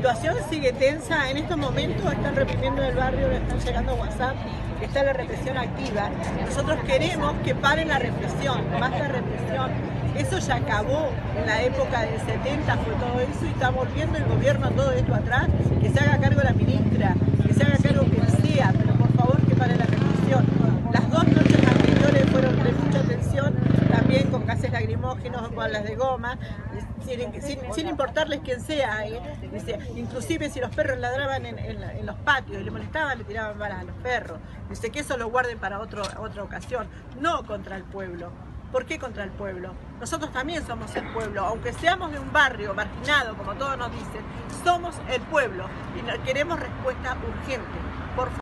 La situación sigue tensa. En estos momentos están reprimiendo en el barrio, están llegando WhatsApp, está la represión activa. Nosotros queremos que pare la represión, basta represión. Eso ya acabó en la época del 70, fue todo eso, y está volviendo el gobierno todo esto atrás. Que se haga cargo la ministra, que se haga cargo quien sea, pero por favor que pare la represión. Las 2 noches anteriores fueron de mucha tensión, también con gases lacrimógenos, con balas de goma, sin importarles quién sea. Dice, inclusive si los perros ladraban en los patios y le molestaban, le tiraban balas a los perros. Dice que eso lo guarden para otra ocasión, no contra el pueblo. ¿Por qué contra el pueblo? Nosotros también somos el pueblo, aunque seamos de un barrio marginado, como todos nos dicen, somos el pueblo y queremos respuesta urgente. Por favor.